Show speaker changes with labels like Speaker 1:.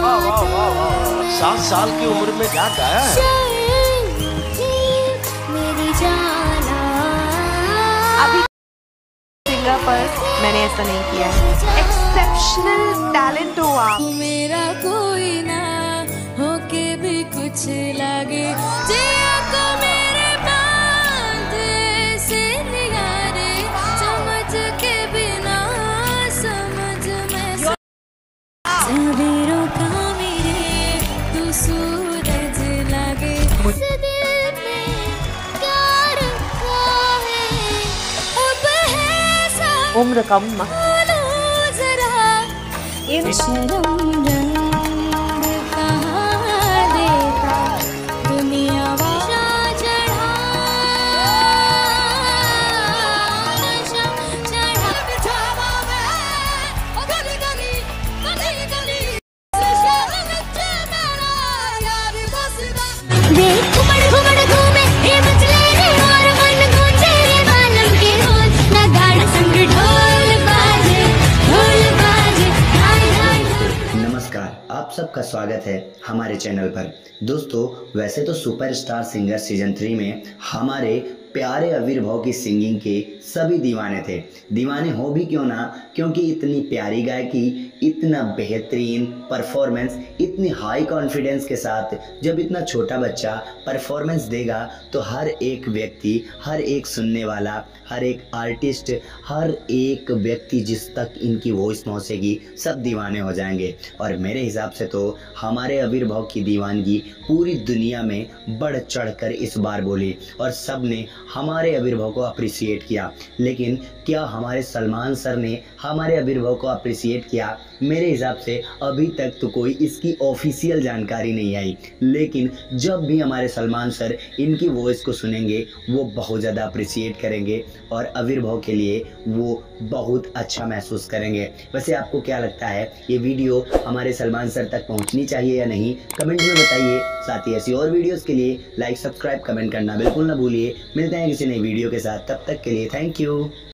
Speaker 1: वाह वाह वाह वाह, 7 साल की उम्र में क्या गाया है।
Speaker 2: अभी सिंगर पर मैंने ऐसा नहीं किया है। एक्सेप्शनल टैलेंट हो आप।
Speaker 3: मेरा कोई ना होके भी कुछ लगे को मेरे बांधे से निगारे समझ के बिना समझ में सवेरों का मेरे तू सूरज लगे दिल में क्या रखा है अब है सा
Speaker 2: उम्र कम
Speaker 3: जरा इन शर्म रंग कहाँ देता दुनिया वाला चढ़ा नशा चढ़ा बिछावा में ओ गली गली गली गली शहर में मेरा यार बसदा देख घुमड़ घूमे ये मचले रे और मन गूंजे रे बालम के रोल ना गाना संग ढोल बाजे हाय हाय।
Speaker 4: नमस्कार, आप सबका स्वागत है हमारे चैनल पर। दोस्तों, वैसे तो सुपरस्टार सिंगर सीजन 3 में हमारे प्यारे आविर्भाव की सिंगिंग के सभी दीवाने थे। दीवाने हो भी क्यों ना, क्योंकि इतनी प्यारी गायकी, इतना बेहतरीन परफॉर्मेंस, इतनी हाई कॉन्फिडेंस के साथ जब इतना छोटा बच्चा परफॉर्मेंस देगा तो हर एक व्यक्ति, हर एक सुनने वाला, हर एक आर्टिस्ट, हर एक व्यक्ति जिस तक इनकी वॉइस पहुंचेगी सब दीवाने हो जाएंगे। और मेरे हिसाब से तो हमारे आविर्भाव की दीवानगी पूरी दुनिया में बढ़ चढ़कर इस बार बोली और सब ने हमारे आविर्भाव को अप्रिसिएट किया। लेकिन क्या हमारे सलमान सर ने हमारे आविर्भाव को अप्रिसिएट किया? मेरे हिसाब से अभी तक तो कोई इसकी ऑफिशियल जानकारी नहीं आई। लेकिन जब भी हमारे सलमान सर इनकी वॉइस को सुनेंगे वो बहुत ज़्यादा अप्रिसिएट करेंगे और आविर्भाव के लिए वो बहुत अच्छा महसूस करेंगे। वैसे आपको क्या लगता है, ये वीडियो हमारे सलमान सर तक पहुंचनी चाहिए या नहीं? कमेंट में बताइए। साथ ही ऐसी और वीडियोस के लिए लाइक, सब्सक्राइब, कमेंट करना बिल्कुल ना भूलिए। मिलते हैं किसी नई वीडियो के साथ, तब तक के लिए थैंक यू।